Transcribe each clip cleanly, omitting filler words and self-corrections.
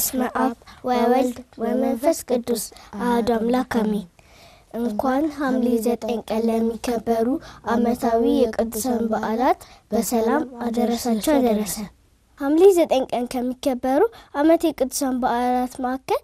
በስመ አብ ወወልድ ወመንፈስ ቅዱስ አሐዱ አምላክ አሜን። እንኳን ሐምሌ 9 ቀን ለሚከበሩ ዓመታዊ የቅዱሳን በዓላት በሰላም አደረሳችሁ አደረሰን። ሐምሌ 9 ቀን ከሚከበሩ ዓመታዊ የቅዱሳን በዓላት መካከል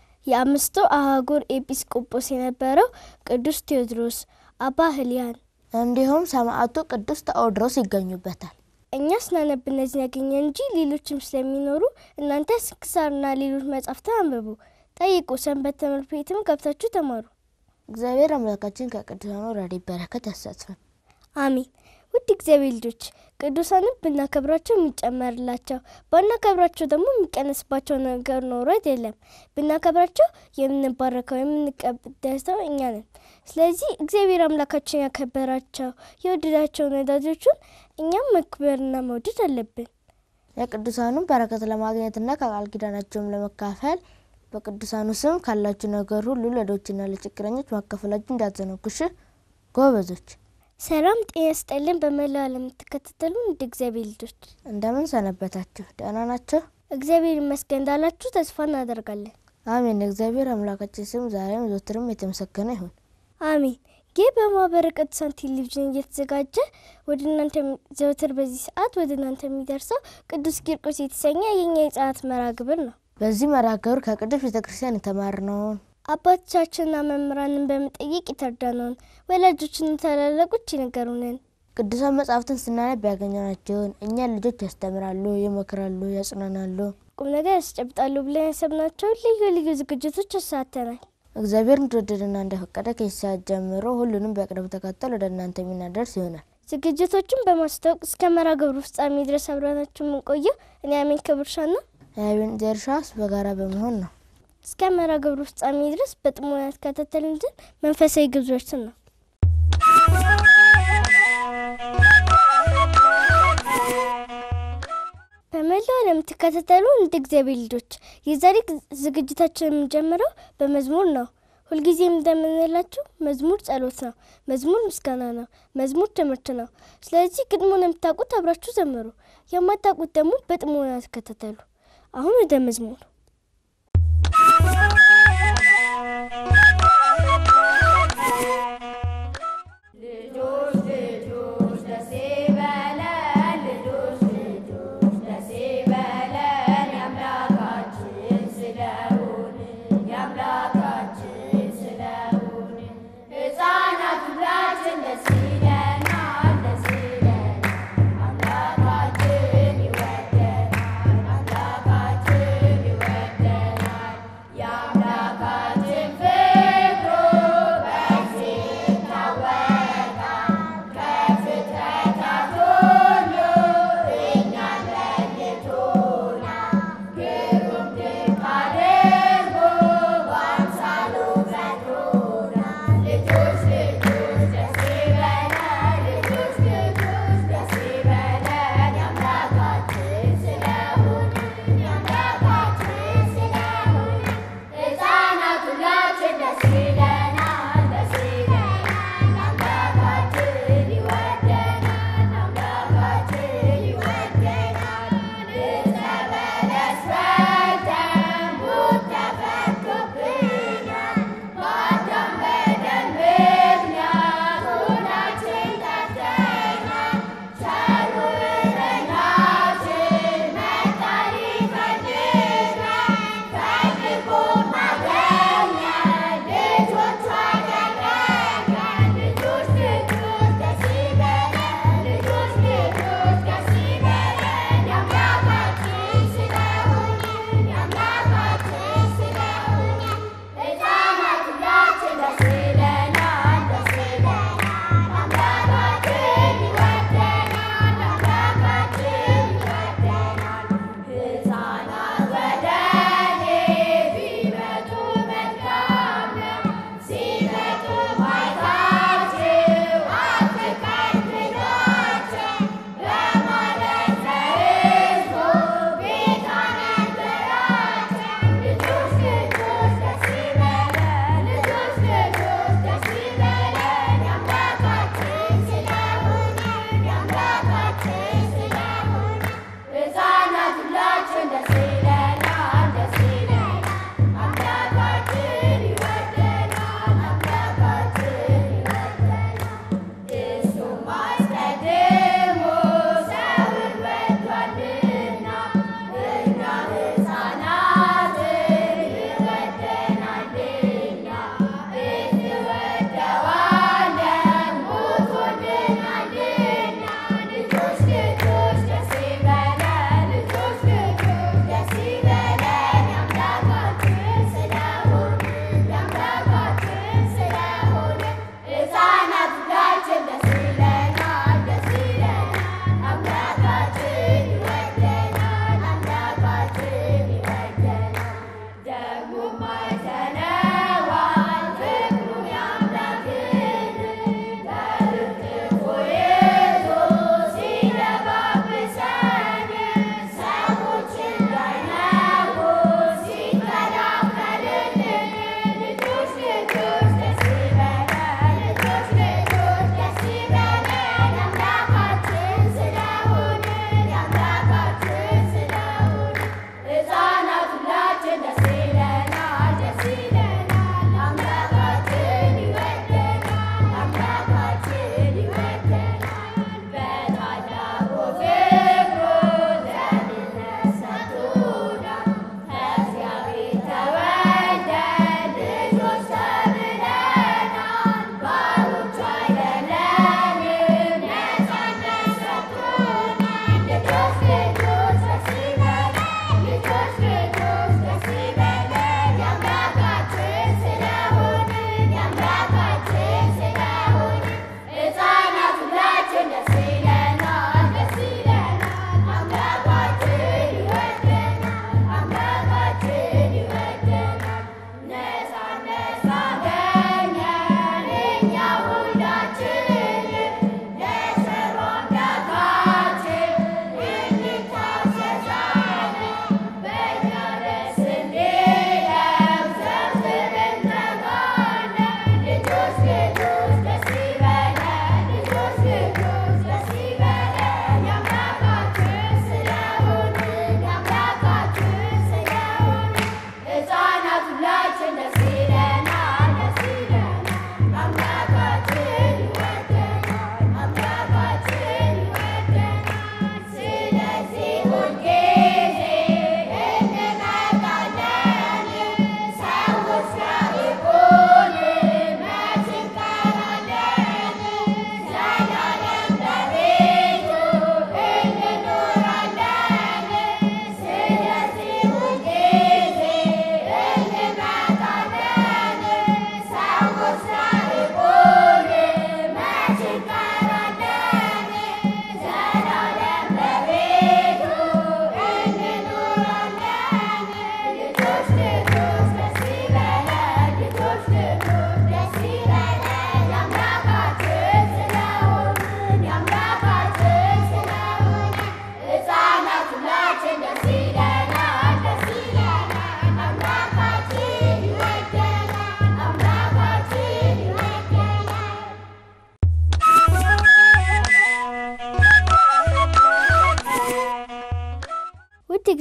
የአምስቱ አህጉር ኤጲስቆጶስ የነበረው ቅዱስ ቴዎድሮስ፣ አባ ህሊያን እንዲሁም ሰማዕቱ ቅዱስ ቴዎድሮስ ይገኙበታል። እኛስ ስናነብ እነዚህን ያገኘን እንጂ ሌሎችም ስለሚኖሩ እናንተ ስንክሳርና ሌሎች መጻሕፍትን አንብቡ፣ ጠይቁ፣ ሰንበት ትምህርት ቤትም ገብታችሁ ተማሩ። እግዚአብሔር አምላካችን ከቅዱሳኑ ረድኤት በረከት ያሳትፈን። አሜን። ውድ እግዚአብሔር ልጆች ቅዱሳንን ብናከብራቸው የሚጨመርላቸው ባናከብራቸው ደግሞ የሚቀነስባቸው ነገር ኖሮ አይደለም። ብናከብራቸው የምንባረከው የምንቀደሰው እኛ ነን። ስለዚህ እግዚአብሔር አምላካችን ያከበራቸው የወደዳቸው ወዳጆቹን እኛም መክበርና መውደድ አለብን። የቅዱሳኑን በረከት ለማግኘትና ከቃል ኪዳናቸውም ለመካፈል በቅዱሳኑ ስም ካላችሁ ነገር ሁሉ ለድሆችና ለችግረኞች ማካፈላችሁ እንዳትዘነጉ ጎበዞች። ሰላም ጤና ይስጥልን። በመላው ዓለም ተከታተሉን እንደ እግዚአብሔር ልጆች እንደምን ሰነበታችሁ? ደህና ናችሁ? እግዚአብሔር ይመስገን እንዳላችሁ ተስፋ እናደርጋለን። አሜን። እግዚአብሔር አምላካችን ስም ዛሬም ዘወትርም የተመሰገነ ይሁን። አሜን። ይህ በማህበረ ቅዱሳን ቴሌቪዥን እየተዘጋጀ ወደ እናንተ ዘወትር በዚህ ሰዓት ወደ እናንተ የሚደርሰው ቅዱስ ቂርቆስ የተሰኘ የኛ የሕፃናት መርሃ ግብር ነው። በዚህ መርሃ ግብር ከቅዱስ ቤተክርስቲያን የተማርነውን አባቶቻችንና መምህራንን በመጠየቅ የተረዳነውን ወላጆችና ታላላቆች ይነገሩንን ቅዱሳን መጻሕፍትን ስናነብ ያገኘናቸውን እኛን ልጆች ያስተምራሉ፣ ይመክራሉ፣ ያጽናናሉ፣ ቁም ነገር ያስጨብጣሉ ብለን ያሰብናቸውን ልዩ ልዩ ዝግጅቶች አሳተናል። እግዚአብሔር እንደወደደና እንደፈቀደ ከሰዓት ጀምሮ ሁሉንም በቅደም ተከተል ወደ እናንተ የምናደርስ ይሆናል። ዝግጅቶቹን በማስተዋወቅ እስከ መርሃ ግብሩ ፍጻሜ ድረስ አብረናችሁ የምንቆየው እኔ አሜን ክብርሻና አሜን ዘርሻስ በጋራ በመሆን ነው። እስከ መርሃ ግብሩ ፍጻሜ ድረስ በጥሞና ተከታተሉን ዘንድ መንፈሳዊ ግብዣችን ነው። በመላው ዓለም ተከታተሉ እንደ እግዚአብሔር ልጆች። የዛሬ ዝግጅታችን የምንጀምረው በመዝሙር ነው። ሁልጊዜም እንደምንላችሁ መዝሙር ጸሎት ነው፣ መዝሙር ምስጋና ነው፣ መዝሙር ትምህርት ነው። ስለዚህ ግጥሙን የምታውቁት አብራችሁ ዘምሩ፣ የማታውቁት ደግሞ በጥሞና ተከታተሉ። አሁን ወደ መዝሙር Let's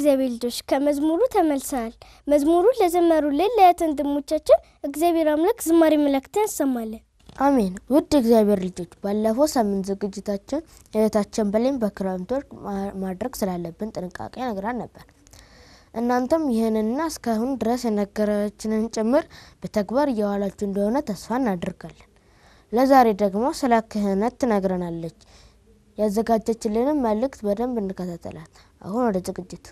የእግዚአብሔር ልጆች ከመዝሙሩ ተመልሰናል። መዝሙሩ ለዘመሩልን ለእህት ወንድሞቻችን እግዚአብሔር አምላክ ዝማሬ መላእክትን ያሰማልን። አሜን። ውድ እግዚአብሔር ልጆች ባለፈው ሳምንት ዝግጅታችን እህታችን በሌን በክረምት ወር ማድረግ ስላለብን ጥንቃቄ ነግራን ነበር። እናንተም ይሄንንና እስካሁን ድረስ የነገረችንን ጭምር በተግባር እያዋላችሁ እንደሆነ ተስፋ እናደርጋለን። ለዛሬ ደግሞ ስለ ክህነት ትነግረናለች። ያዘጋጀችልንን መልእክት በደንብ እንከታተላት። አሁን ወደ ዝግጅቱ።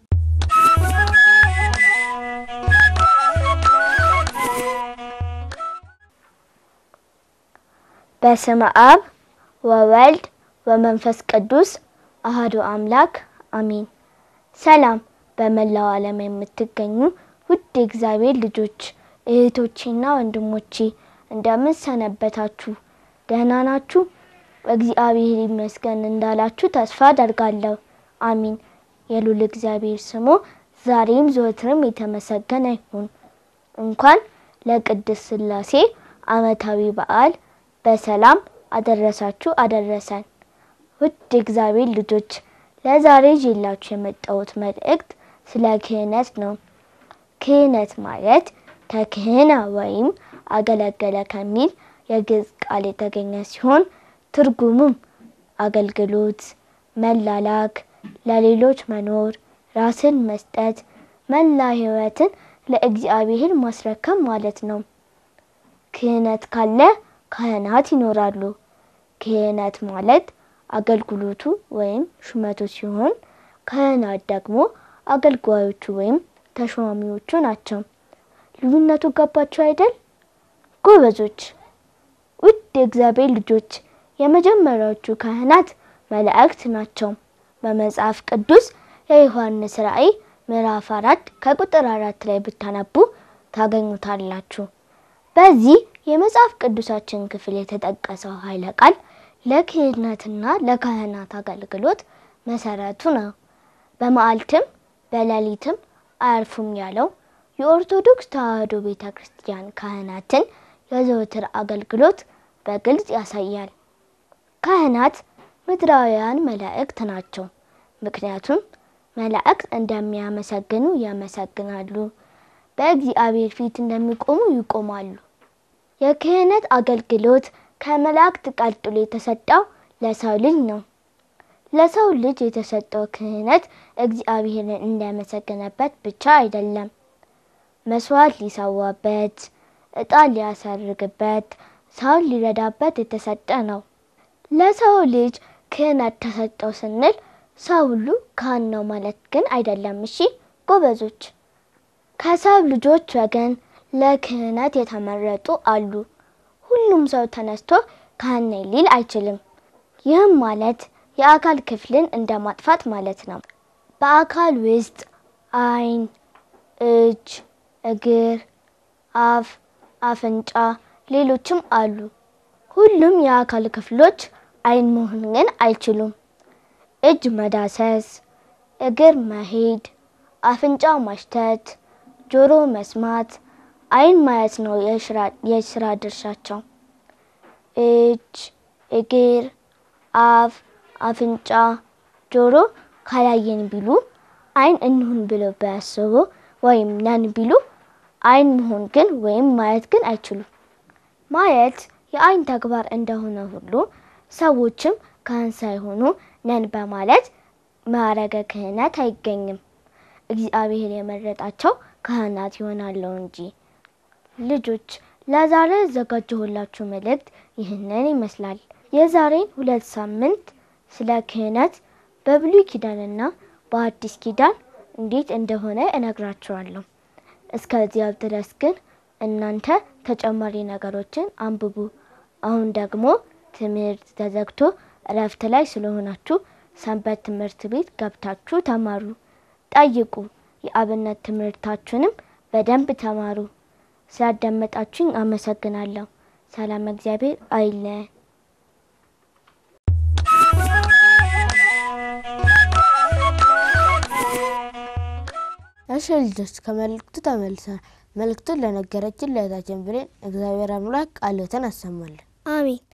በስመ አብ ወወልድ ወመንፈስ ቅዱስ አሐዱ አምላክ አሜን። ሰላም በመላው ዓለም የምትገኙ ውድ እግዚአብሔር ልጆች እህቶቼና ወንድሞቼ እንደምን ሰነበታችሁ? ደህና ናችሁ? እግዚአብሔር ይመስገን እንዳላችሁ ተስፋ አደርጋለሁ። አሜን። የሉል እግዚአብሔር ስሙ ዛሬም ዘወትርም የተመሰገነ ይሁን። እንኳን ለቅድስት ሥላሴ ዓመታዊ በዓል በሰላም አደረሳችሁ አደረሰን። ውድ እግዚአብሔር ልጆች ለዛሬ ይዤላችሁ የመጣሁት መልእክት ስለ ክህነት ነው። ክህነት ማለት ከክህነ ወይም አገለገለ ከሚል የግዕዝ ቃል የተገኘ ሲሆን ትርጉሙም አገልግሎት፣ መላላክ፣ ለሌሎች መኖር፣ ራስን መስጠት፣ መላ ሕይወትን ለእግዚአብሔር ማስረከብ ማለት ነው። ክህነት ካለ ካህናት ይኖራሉ። ክህነት ማለት አገልግሎቱ ወይም ሹመቱ ሲሆን ካህናት ደግሞ አገልጋዮቹ ወይም ተሿሚዎቹ ናቸው። ልዩነቱ ገባችሁ አይደል? ጎበዞች። ውድ የእግዚአብሔር ልጆች የመጀመሪያዎቹ ካህናት መላእክት ናቸው። በመጽሐፍ ቅዱስ የዮሐንስ ራእይ ምዕራፍ 4 ከቁጥር 4 ላይ ብታነቡ ታገኙታላችሁ። በዚህ የመጽሐፍ ቅዱሳችን ክፍል የተጠቀሰው ኃይለ ቃል ለክህነትና ለካህናት አገልግሎት መሰረቱ ነው። በመዓልትም በሌሊትም አያርፉም ያለው የኦርቶዶክስ ተዋሕዶ ቤተክርስቲያን ካህናትን የዘወትር አገልግሎት በግልጽ ያሳያል። ካህናት ምድራውያን መላእክት ናቸው። ምክንያቱም መላእክት እንደሚያመሰግኑ ያመሰግናሉ፣ በእግዚአብሔር ፊት እንደሚቆሙ ይቆማሉ። የክህነት አገልግሎት ከመላእክት ቀጥሎ የተሰጠው ለሰው ልጅ ነው። ለሰው ልጅ የተሰጠው ክህነት እግዚአብሔርን እንዲያመሰግንበት ብቻ አይደለም፣ መስዋዕት ሊሰዋበት፣ ዕጣን ሊያሰርግበት፣ ሰው ሊረዳበት የተሰጠ ነው። ለሰው ልጅ ክህነት ተሰጠው ስንል ሰው ሁሉ ካህን ነው ማለት ግን አይደለም። እሺ ጎበዞች። ከሰው ልጆች ወገን ለክህነት የተመረጡ አሉ። ሁሉም ሰው ተነስቶ ካህን ነኝ ሊል አይችልም። ይህም ማለት የአካል ክፍልን እንደማጥፋት ማለት ነው። በአካል ውስጥ ዓይን፣ እጅ፣ እግር፣ አፍ፣ አፍንጫ ሌሎችም አሉ። ሁሉም የአካል ክፍሎች ዓይን መሆን ግን አይችሉም። እጅ መዳሰስ፣ እግር መሄድ፣ አፍንጫ ማሽተት፣ ጆሮ መስማት፣ ዓይን ማየት ነው የሥራ ድርሻቸው። እጅ፣ እግር፣ አፍ፣ አፍንጫ፣ ጆሮ ካላየን ቢሉ ዓይን እንሁን ብለው ቢያስቡ ወይም ነን ቢሉ ዓይን መሆን ግን ወይም ማየት ግን አይችሉም። ማየት የዓይን ተግባር እንደሆነ ሁሉ ሰዎችም ካህን ሳይሆኑ ነን በማለት ማዕረገ ክህነት አይገኝም። እግዚአብሔር የመረጣቸው ካህናት ይሆናሉ እንጂ። ልጆች ለዛሬ ያዘጋጀሁላችሁ መልእክት ይህንን ይመስላል። የዛሬን 2 ሳምንት ስለ ክህነት በብሉይ ኪዳንና በአዲስ ኪዳን እንዴት እንደሆነ እነግራችኋለሁ። እስከዚያው ድረስ ግን እናንተ ተጨማሪ ነገሮችን አንብቡ። አሁን ደግሞ ትምህርት ተዘግቶ እረፍት ላይ ስለሆናችሁ ሰንበት ትምህርት ቤት ገብታችሁ ተማሩ፣ ጠይቁ። የአብነት ትምህርታችሁንም በደንብ ተማሩ። ስላዳመጣችሁኝ አመሰግናለሁ። ሰላም እግዚአብሔር አይለየን። እሺ ልጆች ከመልእክቱ ተመልሰናል። መልእክቱን ለነገረችን ለእህታችን ብሌን እግዚአብሔር አምላክ ቃልዎትን ያሰማልን። አሜን።